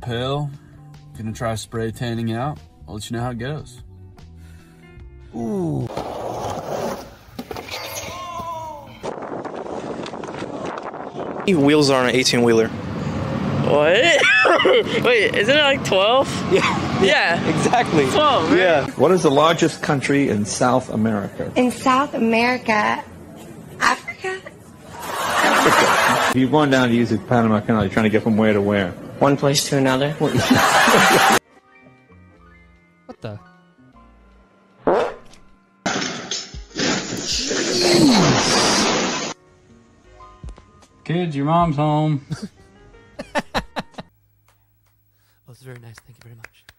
lapel. Gonna try spray tanning out. I'll let you know how it goes. Ooh. Wheels are on an 18-wheeler. What? Wait, isn't it like 12? Yeah. Yeah. Exactly. 12, right? Yeah. What is the largest country in South America? In South America, Africa? If you're going down to use the Panama Canal, you're trying to get from where to where? One place to another. What the? Kids, your mom's home. Oh, it's very nice. Thank you very much.